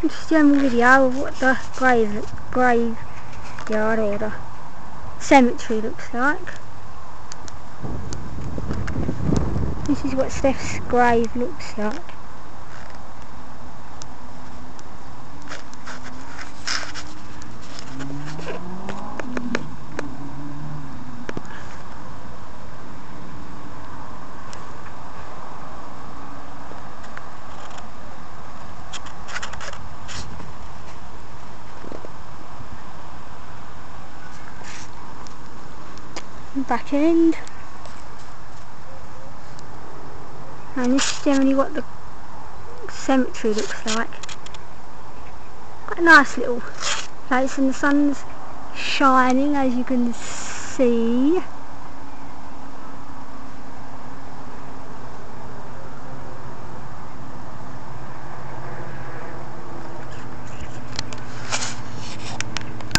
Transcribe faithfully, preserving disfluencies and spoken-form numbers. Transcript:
Just a general video of what the grave, graveyard or the cemetery looks like. This is what Steph's grave looks like. Back end, and this is generally what the cemetery looks like. Quite a nice little place, and the sun's shining, as you can see.